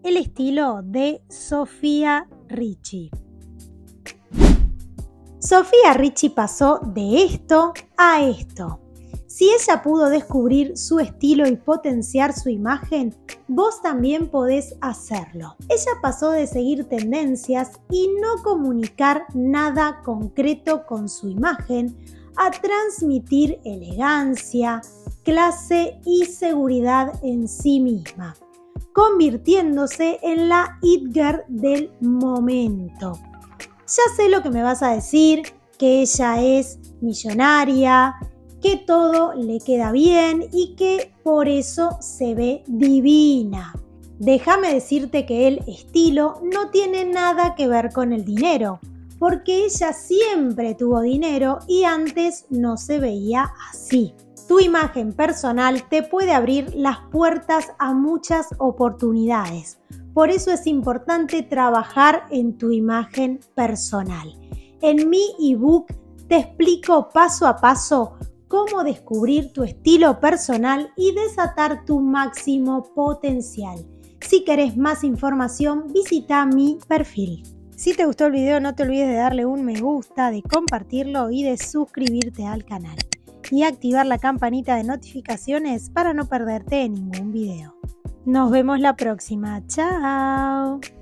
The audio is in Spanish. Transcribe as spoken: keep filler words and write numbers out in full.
el estilo de Sofía Richie. Sofía Richie pasó de esto a esto. Si ella pudo descubrir su estilo y potenciar su imagen, vos también podés hacerlo. Ella pasó de seguir tendencias y no comunicar nada concreto con su imagen a transmitir elegancia, clase y seguridad en sí misma, convirtiéndose en la it girl del momento. Ya sé lo que me vas a decir, que ella es millonaria, que todo le queda bien y que por eso se ve divina. Déjame decirte que el estilo no tiene nada que ver con el dinero, porque ella siempre tuvo dinero y antes no se veía así. Tu imagen personal te puede abrir las puertas a muchas oportunidades. Por eso es importante trabajar en tu imagen personal. En mi ebook te explico paso a paso cómo descubrir tu estilo personal y desatar tu máximo potencial. Si querés más información, visita mi perfil. Si te gustó el video, no te olvides de darle un me gusta, de compartirlo y de suscribirte al canal. Y activar la campanita de notificaciones para no perderte ningún video. Nos vemos la próxima. ¡Chao!